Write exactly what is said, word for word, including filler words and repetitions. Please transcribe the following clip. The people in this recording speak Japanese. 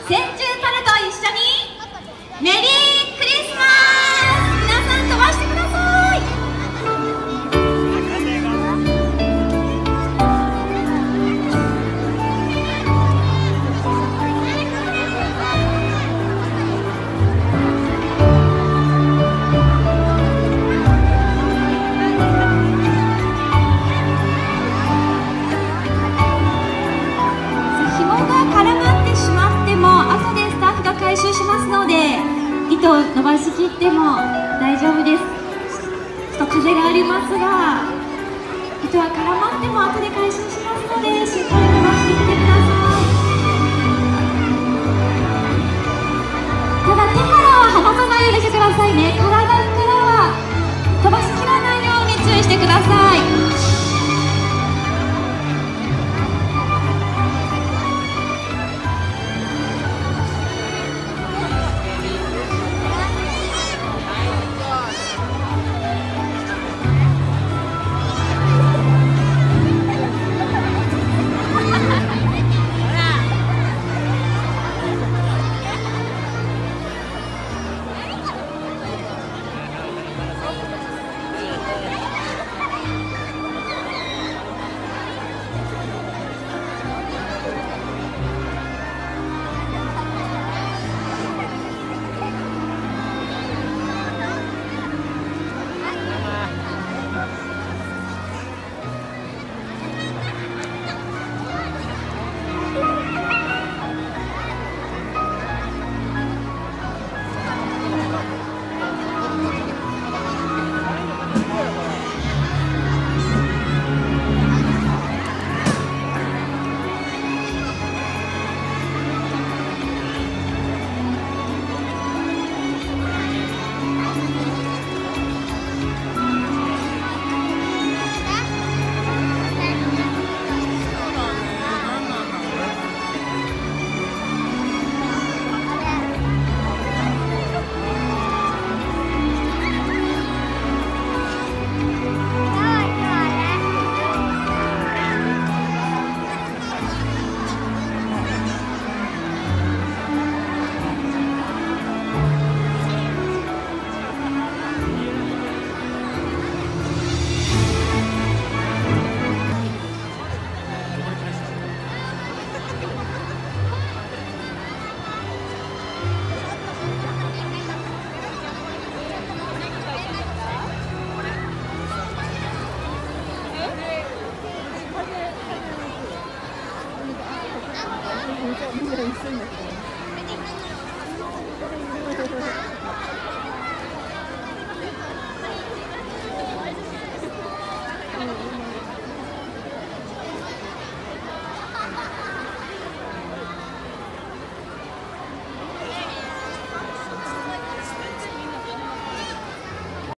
千獣パルと一緒にメリークリスマス。皆さん飛ばしてください。回収しますので、糸を伸ばしきっても大丈夫です。ちょっと風がありますが、糸は絡まっても後で回収しますので、しっかり伸ばしていってください。ただ手からは離さないようにしてくださいね。体からは飛ばしきらないように注意してください。 みんな一緒になって